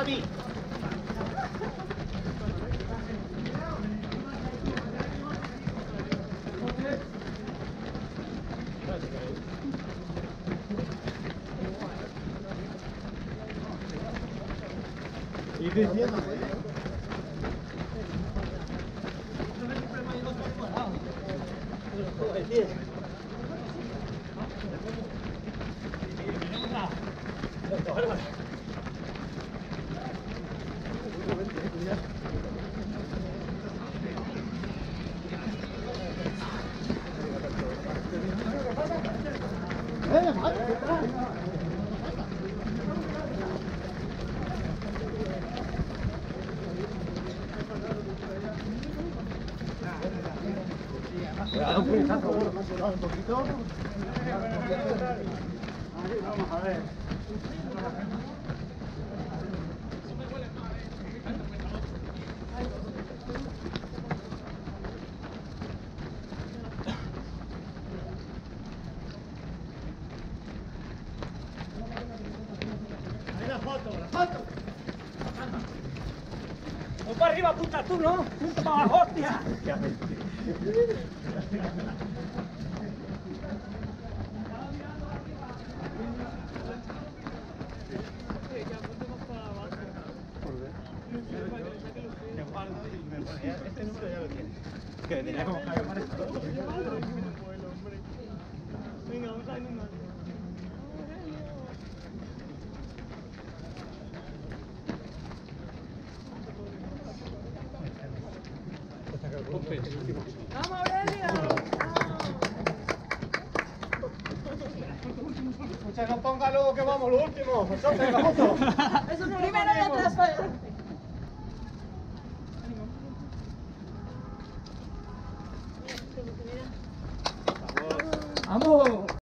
a mí. ¿Y qué entiendo? Un poquito. Vamos a ver. Ahí la foto, la foto. O para arriba apunta tú, ¿no? Punta para abajo, hostia. Este número ya lo tienes. Que tenía como Javier Mares. Venga, vamos a ir más. ¡Vamos, Aurelio! Escucha, no ponga luego que vamos los últimos. Entonces, la foto. Eso no Primero y atrás. ¡Vamos!